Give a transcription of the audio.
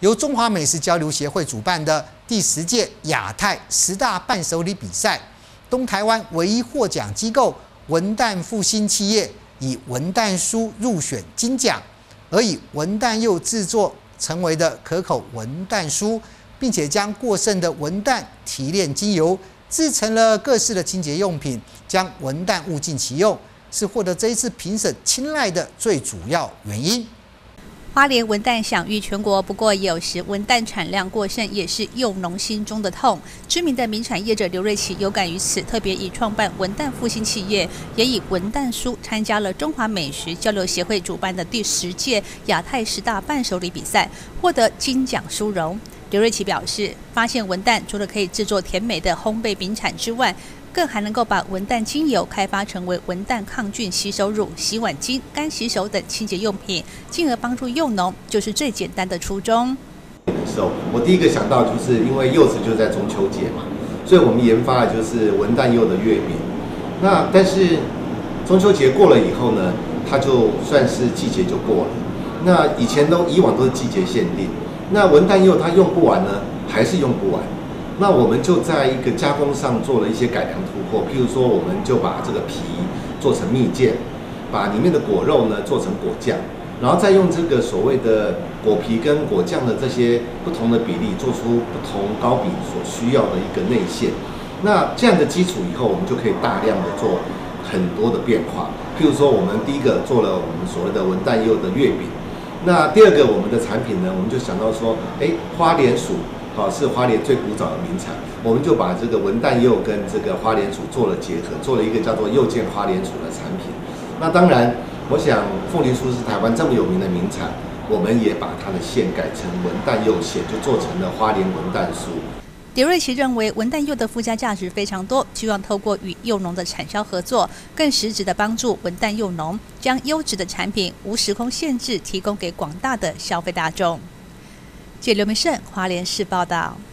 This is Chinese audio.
由中华美食交流协会主办的第10届亚太10大伴手礼比赛，东台湾唯一获奖机构文旦复兴企业以文旦酥入选金奖，而以文旦柚制作成为的可口文旦酥，并且将过剩的文旦提炼精油，制成了各式的清洁用品，将文旦物尽其用，是获得这一次评审青睐的最主要原因。 花莲文旦享誉全国，不过有时文旦产量过剩也是柚农心中的痛。知名的名产业者刘瑞琪有感于此，特别以创办文旦复兴企业，也以文旦酥参加了中华美食交流协会主办的第10届亚太10大伴手礼比赛，获得金奖殊荣。刘瑞琪表示，发现文旦除了可以制作甜美的烘焙名产之外，更还能够把文旦精油开发成为文旦抗菌洗手乳、洗碗巾、干洗手等清洁用品，进而帮助柚农，就是最简单的初衷。 我第一个想到就是因为柚子就在中秋节嘛，所以我们研发的就是文旦柚的月饼。那但是中秋节过了以后呢，它就算是季节就过了。那以往都是季节限定，那文旦柚它用不完呢，还是用不完。那我们就在一个加工上做了一些改良突破，譬如说，我们就把这个皮做成蜜饯，把里面的果肉呢做成果酱，然后再用这个所谓的果皮跟果酱的这些不同的比例，做出不同高比所需要的一个内馅。那这样的基础以后，我们就可以大量的做很多的变化。譬如说，我们第一个做了我们所谓的文旦柚的月饼，那第二个我们的产品呢，我们就想到说，花莲薯。是花莲最古早的名产，我们就把这个文旦柚跟这个花莲薯做了结合，做了一个叫做柚见花莲薯的产品。那当然，我想凤梨酥是台湾这么有名的名产，我们也把它的馅改成文旦柚馅，就做成了花莲文旦酥。 刘瑞琪认为，文旦柚的附加价值非常多，希望透过与柚农的产销合作，更实质的帮助文旦柚农，将优质的产品无时空限制提供给广大的消费大众。记者刘明胜，花莲市报道。